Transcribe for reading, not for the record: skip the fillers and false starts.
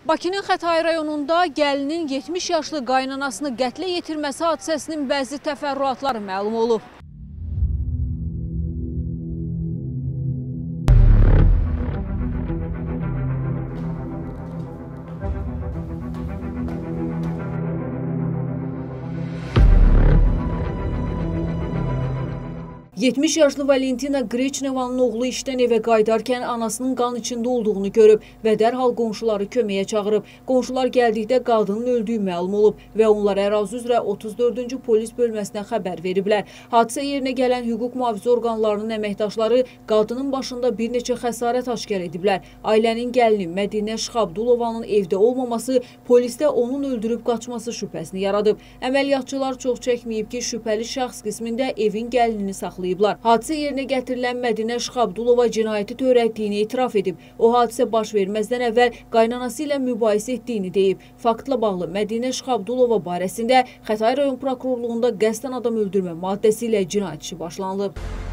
Bakının Xətai rayonunda gəlinin 70 yaşlı qaynanasını qətlə yetirməsi hadisəsinin bəzi təfərrüatları məlum olub. ...70 yaşlı Valentina Greçnevanın oğlu işdən evə qayıdarkən anasının qan içində olduğunu görüb və dərhal qonşuları köməyə çağırıb. Qonşular gəldikdə qadının öldüyü məlum olub və onlar ərazi üzrə 34-cü polis bölməsinə xəbər veriblər. Hadisə yerinə gələn hüquq mühafizə orqanlarının əməkdaşları qadının başında bir neçə xəsarət aşkar ediblər. Ailənin gəlini Mədinə Şıxabdulovanın evdə olmaması polisdə onun öldürüb qaçması şübhəsini yaradıb. Əməliyyatçılar çox çəkməyib ki, şübhəli şəxs qismində evin gəlinini saxlayıb. Hadisə yerinə gətirilən Mədinə Şıxabdulova cinayəti törətdiyini etiraf edib. O hadisə baş verməzdən əvvəl qaynanası ilə mübahisə etdiyini deyib. Faktla bağlı Mədinə Şıxabdulova barəsində Xətai rayon prokurorluğunda qəsdən adam öldürmə maddəsi ilə cinayət işi başlanılıb.